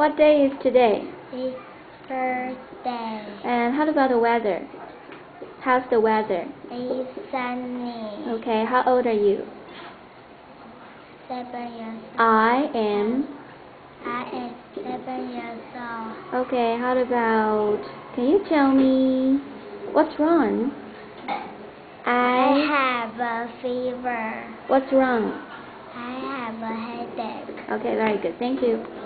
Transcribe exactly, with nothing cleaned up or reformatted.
What day is today? It's Thursday. And how about the weather? How's the weather? It's sunny. Okay, how old are you? Seven years old. I am. I am seven years old. Okay, how about, can you tell me what's wrong? I I, have a fever. what's wrong? I have a headache. Okay, very good. Thank you.